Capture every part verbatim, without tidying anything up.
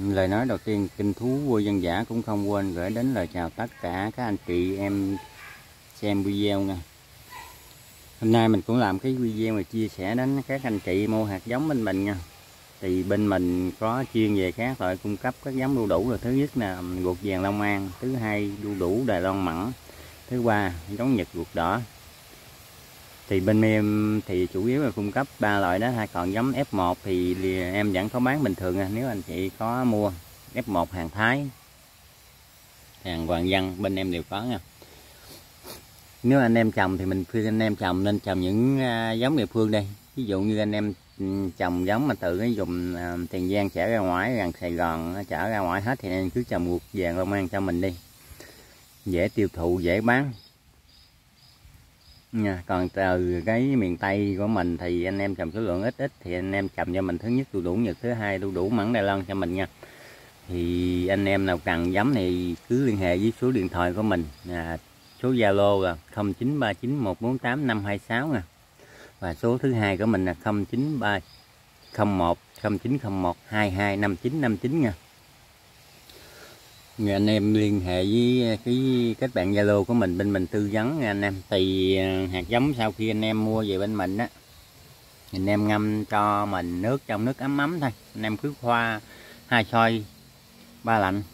Lời nói đầu tiên, Kinh Thú Vua Dân Dã cũng không quên gửi đến lời chào tất cả các anh chị em xem video nha. Hôm nay mình cũng làm cái video mà chia sẻ đến các anh chị mua hạt giống bên mình nha. Thì bên mình có chuyên về các loại cung cấp các giống đu đủ, là thứ nhất là ruột vàng Long An, thứ hai đu đủ Đài Loan mẫn, thứ ba giống Nhật ruột đỏ. Thì bên em thì chủ yếu là cung cấp ba loại đó, hay còn giống ép một thì em vẫn có bán bình thường nha. Nếu anh chị có mua ép một hàng Thái, hàng Hoàng Văn bên em đều có nha. Nếu anh em trồng thì mình khuyên anh em trồng nên trồng những giống địa phương đây. Ví dụ như anh em trồng giống mà từ cái vùng Tiền Giang trở ra ngoài, gần Sài Gòn trở ra ngoài hết, thì anh cứ trồng ruột vàng Long An cho mình đi, dễ tiêu thụ, dễ bán nha. Còn từ cái miền Tây của mình thì anh em trồng số lượng ít ít thì anh em trồng cho mình thứ nhất đu đủ Nhật, thứ hai đu đủ mẫn Đài Loan cho mình nha. Thì anh em nào cần giống thì cứ liên hệ với số điện thoại của mình, à, số Zalo là không chín ba chín một bốn tám năm hai sáu nè, và số thứ hai của mình là không chín ba không một không chín không một hai hai năm chín năm chín nha. Người anh em liên hệ với cái kết bạn Zalo của mình, bên mình tư vấn nha anh em. Thì hạt giống sau khi anh em mua về bên mình á, anh em ngâm cho mình nước trong nước ấm ấm thôi, anh em cứ pha hai soi ba lạnh,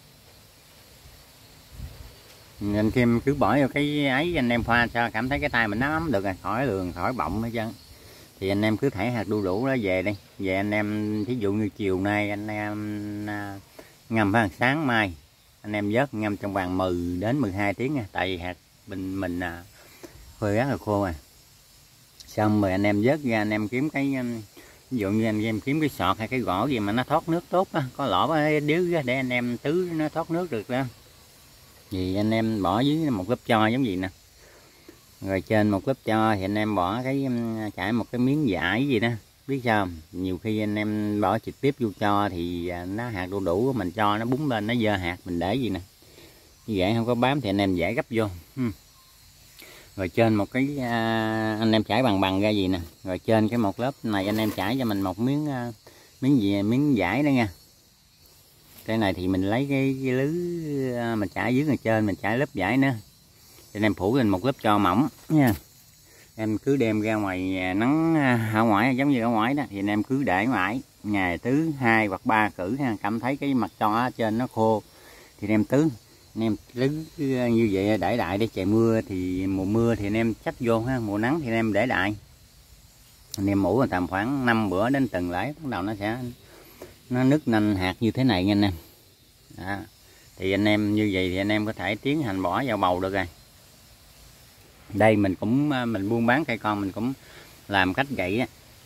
anh em cứ bỏ vào cái ấy, anh em pha cho cảm thấy cái tay mình nó ấm được rồi, khỏi lường khỏi bọng hết trơn. Thì anh em cứ thảy hạt đu đủ đó về đi, về anh em thí dụ như chiều nay anh em ngâm phải sáng mai anh em vớt ngâm trong vòng mười đến mười hai tiếng nha. Tại vì hạt bên mình à, phơi rất là khô à. Xong rồi anh em vớt ra, anh em kiếm cái ví dụ như anh em kiếm cái sọt hay cái gỗ gì mà nó thoát nước tốt á, có lỗ điếu ra để anh em tưới nó thoát nước được đó. Thì anh em bỏ dưới một lớp cho giống gì nè, rồi trên một lớp cho thì anh em bỏ cái trải một cái miếng vải gì đó. Biết sao không? Nhiều khi anh em bỏ trực tiếp vô cho thì nó hạt đu đủ mình cho nó búng lên, nó dơ hạt, mình để gì nè, như vậy không có bám thì anh em dễ gấp vô. Hmm. Rồi trên một cái à, anh em trải bằng bằng ra gì nè, rồi trên cái một lớp này anh em trải cho mình một miếng à, miếng gì miếng vải đó nha. Cái này thì mình lấy cái, cái lưới à, mình trải dưới, người trên mình trải lớp vải nữa, anh em phủ lên một lớp cho mỏng nha. Em cứ đem ra ngoài nắng ở ngoài, giống như ở ngoài đó, thì anh em cứ để ngoài ngày thứ hai hoặc ba cử ha, cảm thấy cái mặt cho ở trên nó khô thì anh em tưới, anh em tưới như vậy để đại để trời mưa. Thì mùa mưa thì anh em trách vô ha, mùa nắng thì anh em để đại, anh em ủ tầm khoảng năm bữa đến tuần lễ bắt đầu nó sẽ nó nứt nành hạt như thế này nha anh em. Đó. Thì anh em như vậy thì anh em có thể tiến hành bỏ vào bầu được rồi. Đây mình cũng mình buôn bán cây con, mình cũng làm cách vậy á.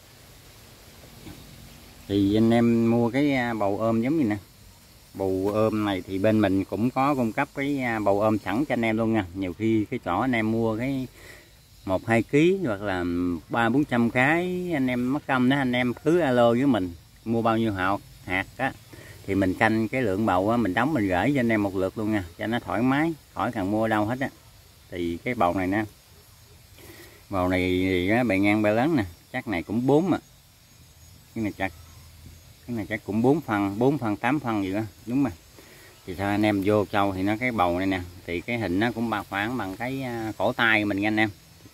Thì anh em mua cái bầu ôm giống như nè, bầu ôm này thì bên mình cũng có cung cấp cái bầu ôm sẵn cho anh em luôn nha. Nhiều khi cái chỗ anh em mua cái một hai ký hoặc là ba bốn trăm cái, anh em mất công đó, anh em cứ alo với mình mua bao nhiêu hạt hạt á, thì mình canh cái lượng bầu á, mình đóng mình gửi cho anh em một lượt luôn nha, cho nó thoải mái, khỏi cần mua đâu hết á. Thì cái bầu này nè, bầu này thì á, bề ngang bề lớn nè, chắc này cũng bốn mà, cái này chắc cái này chắc cũng bốn phân, bốn phân tám phân gì đó, đúng rồi. Thì sao anh em vô châu thì nó cái bầu này nè, thì cái hình nó cũng bao khoảng bằng cái cổ tay mình nha anh em.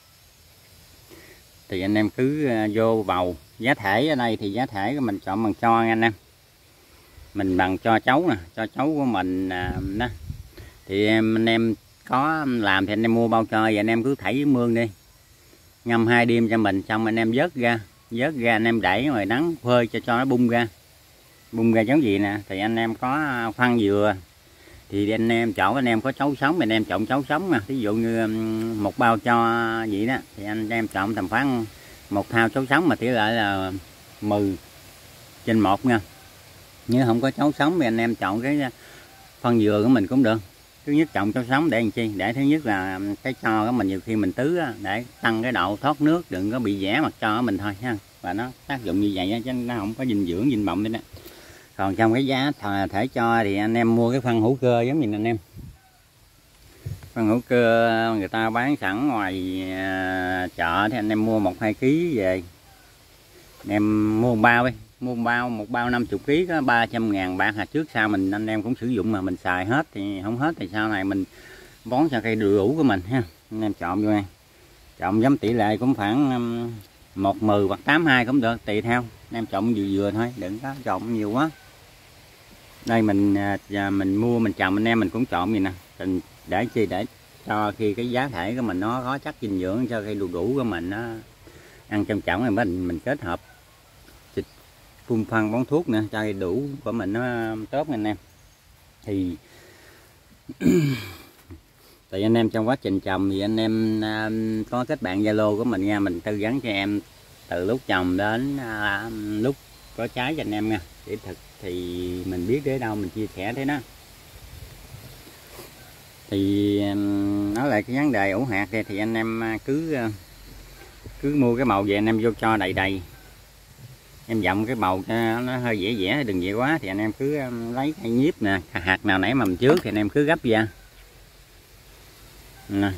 Thì anh em cứ vô bầu, giá thể ở đây thì giá thể của mình chọn bằng cho nha anh em, mình bằng cho cháu nè, cho cháu của mình đó. Thì em anh em có làm thì anh em mua bao cho, vậy anh em cứ thảy với mương đi, ngâm hai đêm cho mình, xong anh em vớt ra, vớt ra anh em đẩy ngoài nắng phơi cho cho nó bung ra, bung ra giống gì nè. Thì anh em có phân dừa thì anh em chọn, anh em có chấu sống anh em chọn chấu sống nè, ví dụ như một bao cho vậy đó thì anh em chọn tầm khoảng một thao chấu sống, mà tỷ lệ là mười trên một nha. Nếu không có chấu sống thì anh em chọn cái phân dừa của mình cũng được. Thứ nhất chọn chấu sống để làm chi, để thứ nhất là cái cho của mình nhiều khi mình tưới để tăng cái độ thoát nước, đừng có bị vẽ mặt cho của mình thôi ha, và nó tác dụng như vậy chứ nó không có dinh dưỡng dinh bọng đấy đó. Còn trong cái giá thể cho thì anh em mua cái phân hữu cơ giống như anh em, phân hữu cơ người ta bán sẵn ngoài chợ thì anh em mua một hai ký về, anh em mua một bao đi, mua bao một bao năm mươi ký có ba trăm ngàn bạc, hạt trước sau mình anh em cũng sử dụng mà mình xài hết thì không hết thì sau này mình bón cho cây đu đủ của mình ha. Anh em chọn vô đây, chọn giống tỷ lệ cũng khoảng một mười hoặc tám hai cũng được, tùy theo anh em chọn vừa vừa thôi, đừng có chọn nhiều quá. Đây mình mình mua mình trồng anh em mình cũng chọn gì nè, để chi để cho khi cái giá thể của mình nó có chất dinh dưỡng cho cây đu đủ của mình nó ăn trong chổng này mình mình kết hợp xịt phun phân bón thuốc nữa cho cây đủ của mình nó tốt anh em. Thì tại anh em trong quá trình trồng thì anh em uh, có kết bạn Zalo của mình nha, mình tư vấn cho em từ lúc trồng đến uh, lúc có trái cho anh em nha, để thực thì mình biết đến đâu mình chia sẻ thế đó. Thì um, nói lại cái vấn đề ủ hạt đây thì anh em cứ uh, cứ mua cái bầu về anh em vô cho đầy đầy, em dặm cái bầu cho nó hơi dẻ dẻ đừng dễ quá, thì anh em cứ um, lấy cây nhíp nè, hạt nào nãy mầm trước thì anh em cứ gấp ra nè,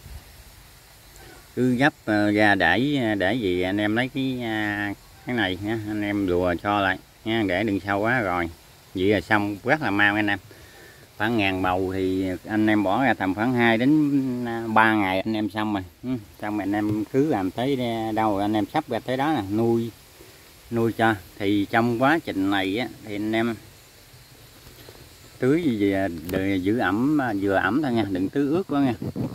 cứ gấp uh, ra để để gì anh em lấy cái uh, cái này nha, anh em lùa cho lại nha, để đừng sâu quá rồi vậy là xong, rất là mau anh em. Khoảng ngàn bầu thì anh em bỏ ra tầm khoảng hai đến ba ngày anh em xong rồi. Ừ, xong rồi anh em cứ làm tới đâu rồi anh em sắp ra tới đó là nuôi nuôi cho. Thì trong quá trình này á, thì anh em tưới gì giữ ẩm vừa ẩm thôi nha, đừng tưới ướt quá nha.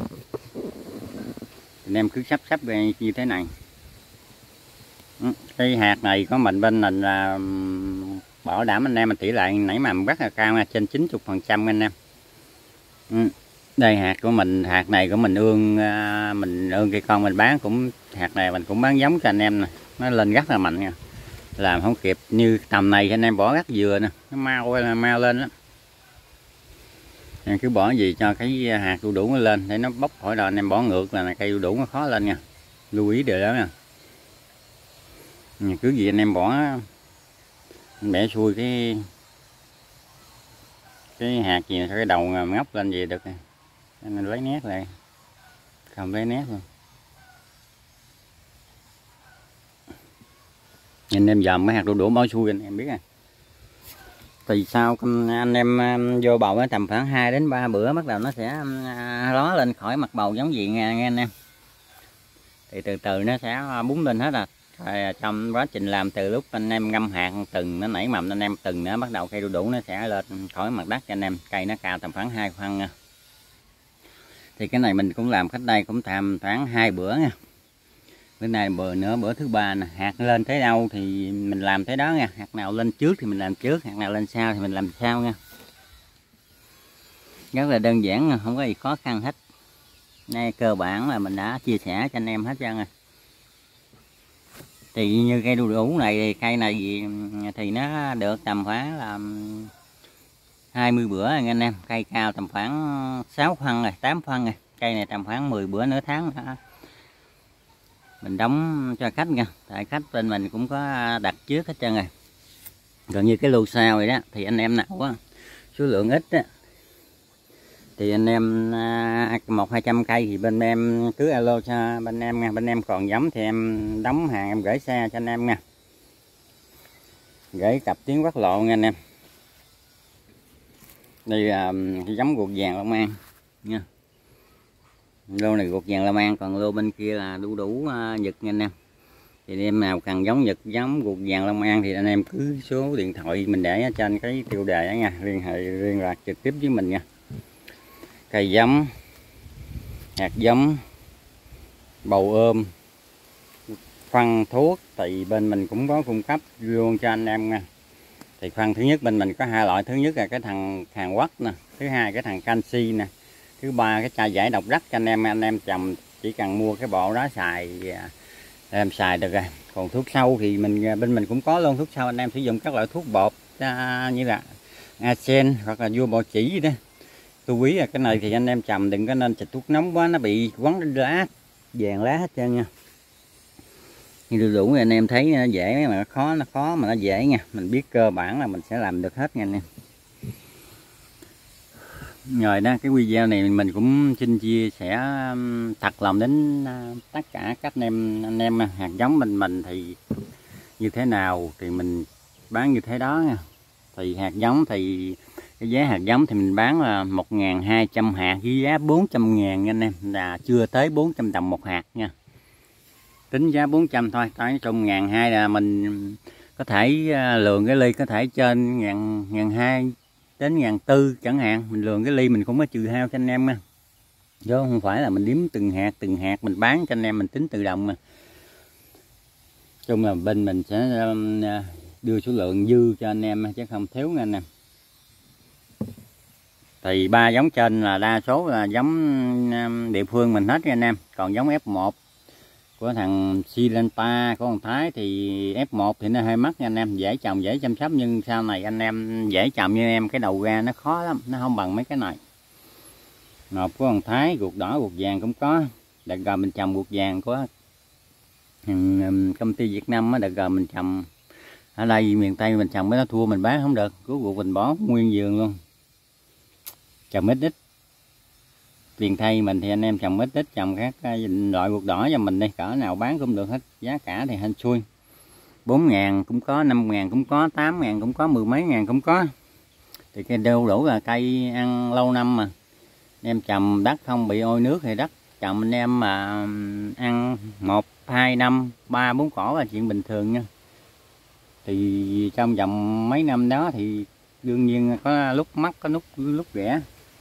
Anh em cứ sắp sắp ra như thế này. Ừ, cái hạt này có mình bên mình là bảo đảm anh em mình tỷ lệ nảy mầm rất là cao nha, trên chín mươi phần trăm anh em. Ừ. Đây hạt của mình, hạt này của mình ương mình ương cây con mình bán cũng hạt này mình cũng bán giống cho anh em nè, nó lên rất là mạnh nha, làm không kịp như tầm này anh em bỏ rắc dừa nè, nó mau mau lên lắm. Em cứ bỏ gì cho cái hạt đu đủ nó lên để nó bốc khỏi đó, anh em bỏ ngược là cây đu đủ nó khó lên nha, lưu ý điều đó nha. Cứ gì anh em bỏ bẻ xuôi cái cái hạt gì cái đầu ngóc lên gì được, anh lấy nét lại, không lấy nét luôn. Nhìn em dòm cái hạt đu đủ bỏ xuôi anh em biết à. Thì sau anh em vô bầu nó tầm khoảng hai đến ba bữa bắt đầu nó sẽ ló lên khỏi mặt bầu giống gì nghe, nghe anh em. Thì từ từ nó sẽ búng lên hết à. Rồi trong quá trình làm từ lúc anh em ngâm hạt từng nó nảy mầm anh em từng nữa bắt đầu cây đu đủ nó sẽ lên khỏi mặt đất cho anh em, cây nó cao tầm khoảng hai phân nha. Thì cái này mình cũng làm cách đây cũng tầm khoảng hai bữa nha. Bữa nay bữa nữa bữa thứ ba nè, hạt lên tới đâu thì mình làm tới đó nha, hạt nào lên trước thì mình làm trước, hạt nào lên sau thì mình làm sau nha. Rất là đơn giản, không có gì khó khăn hết. Nay cơ bản là mình đã chia sẻ cho anh em hết trơn rồi. Thì như cây đu đủ này, cây này thì nó được tầm khoảng là hai mươi bữa anh em, cây cao tầm khoảng sáu phân rồi, tám phân rồi. Cây này tầm khoảng mười bữa nửa tháng nữa. Mình đóng cho khách nha, tại khách bên mình cũng có đặt trước hết trơn rồi. Còn như cái lô sao rồi đó thì anh em nào á số lượng ít á thì anh em một hai trăm cây thì bên em cứ alo cho bên em nha, bên em còn giống thì em đóng hàng em gửi xe cho anh em nha, gửi cặp tiếng Quốc lộ nha anh em. Đây là cái giống ruột vàng Long An nha, lô này ruột vàng Long An, còn lô bên kia là đu đủ Nhật nha anh em. Thì em nào cần giống Nhật giống ruột vàng Long An thì anh em cứ số điện thoại mình để ở trên cái tiêu đề đó nha, liên hệ liên lạc trực tiếp với mình nha. Cây giống, hạt giống, bầu ươm, phân thuốc thì bên mình cũng có cung cấp luôn cho anh em nha. Thì phân thứ nhất bên mình có hai loại, thứ nhất là cái thằng Hàn Quốc nè, thứ hai cái thằng canxi nè, thứ ba cái chai giải độc đất cho anh em, anh em trồng chỉ cần mua cái bộ đó xài em xài được rồi. Còn thuốc sâu thì mình bên mình cũng có luôn, thuốc sâu anh em sử dụng các loại thuốc bột như là arsen hoặc là vua bò chỉ đó. Lưu ý là cái này thì anh em trồng đừng có nên xịt thuốc nóng quá, nó bị quấn lá vàng lá hết trơn nha. Như đu đủ anh em thấy nó dễ mà nó khó, nó khó mà nó dễ nha, mình biết cơ bản là mình sẽ làm được hết nha anh em. Rồi đó, cái video này mình cũng xin chia sẻ thật lòng đến tất cả các anh em anh em hạt giống mình mình thì như thế nào thì mình bán như thế đó nha. Thì hạt giống thì cái giá hạt giống thì mình bán là một ngàn hai trăm hạt với giá bốn trăm ngàn nha anh em, là chưa tới bốn trăm đồng một hạt nha. Tính giá bốn trăm thôi, tới trong ngàn hai là mình có thể lường cái ly có thể trên ngàn ngàn hai đến ngàn tư chẳng hạn, mình lường cái ly mình cũng có trừ hao cho anh em nha, chứ không phải là mình đếm từng hạt từng hạt mình bán cho anh em, mình tính tự động mà. Chung là bên mình sẽ đưa số lượng dư cho anh em chứ không thiếu nha anh em. Thì ba giống trên là đa số là giống địa phương mình hết nha anh em. Còn giống ép một của thằng Silenta của thằng Thái thì ép một thì nó hơi mắc nha anh em, dễ trồng dễ chăm sóc, nhưng sau này anh em dễ trồng như em cái đầu ra nó khó lắm, nó không bằng mấy cái này. Ngọc của thằng Thái ruột đỏ ruột vàng cũng có. Đợt rồi mình trồng ruột vàng của công ty Việt Nam á, đợt rồi mình trồng ở đây miền Tây mình trồng mới nó thua mình bán không được, cuối ruột mình bỏ nguyên vườn luôn. Trồng ít ít tiền thay mình thì anh em trồng ít ít, trồng các loại ruột đỏ cho mình đi, cỡ nào bán cũng được hết, giá cả thì hên xui. Bốn ngàn cũng có, năm ngàn cũng có, tám ngàn cũng có, mười mấy ngàn cũng có. Thì cây đu đủ là cây ăn lâu năm mà, anh em trồng đất không bị ôi nước thì đất trồng anh em mà ăn một hai năm ba bốn cỏ là chuyện bình thường nha. Thì trong vòng mấy năm đó thì đương nhiên có lúc mắc có lúc lúc rẻ.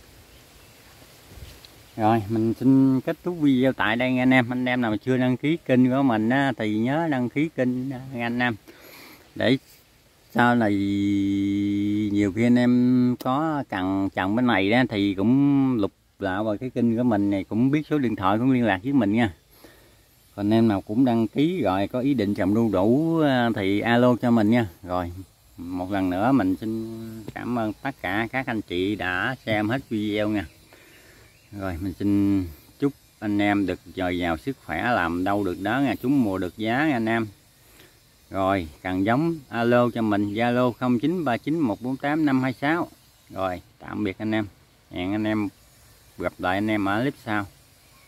Rồi mình xin kết thúc video tại đây nha anh em. Anh em nào mà chưa đăng ký kênh của mình á, thì nhớ đăng ký kênh nha anh em, để sau này nhiều khi anh em có cần trồng bên này đó thì cũng lục lại vào cái kênh của mình này, cũng biết số điện thoại cũng liên lạc với mình nha. Còn anh em nào cũng đăng ký rồi có ý định trồng đu đủ thì alo cho mình nha. Rồi một lần nữa mình xin cảm ơn tất cả các anh chị đã xem hết video nha. Rồi mình xin chúc anh em được dồi dào sức khỏe, làm đâu được đó nha, trúng mùa được giá nha anh em. Rồi cần giống alo cho mình, Zalo không chín ba chín một bốn tám năm hai sáu. Rồi tạm biệt anh em, hẹn anh em gặp lại anh em ở clip sau.